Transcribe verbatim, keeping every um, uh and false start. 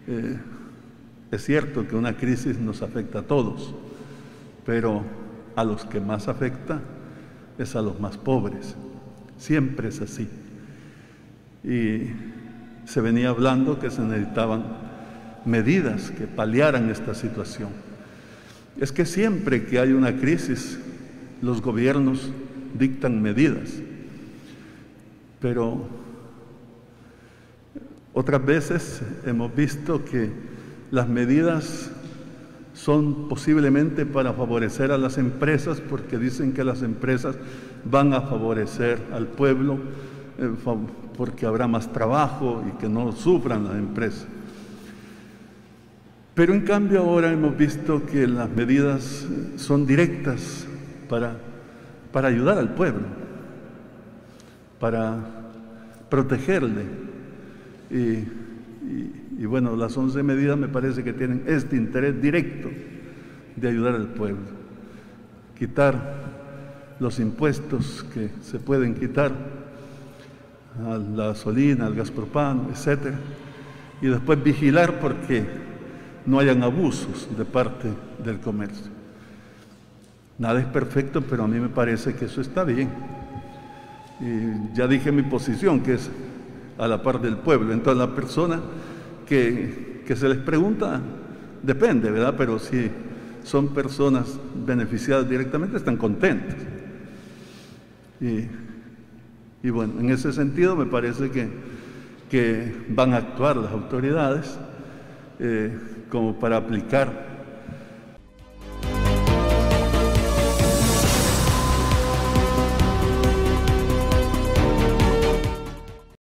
Eh, es cierto que una crisis nos afecta a todos, pero a los que más afecta es a los más pobres. Siempre es así. Y se venía hablando que se necesitaban medidas que paliaran esta situación. Es que siempre que hay una crisis, los gobiernos dictan medidas, pero otras veces hemos visto que las medidas son posiblemente para favorecer a las empresas, porque dicen que las empresas van a favorecer al pueblo, eh, porque habrá más trabajo y que no sufran las empresas. Pero en cambio ahora hemos visto que las medidas son directas para, para ayudar al pueblo, para protegerle. Y, y, y bueno, las once medidas me parece que tienen este interés directo de ayudar al pueblo. Quitar los impuestos que se pueden quitar a la gasolina, al gas propano, etcétera, y después vigilar porque no hayan abusos de parte del comercio. Nada es perfecto, pero a mí me parece que eso está bien. Y ya dije mi posición, que es a la par del pueblo. Entonces la persona que, que se les pregunta, depende, ¿verdad? Pero si son personas beneficiadas directamente, están contentas. Y, y bueno, en ese sentido me parece que, que van a actuar las autoridades eh, como para aplicar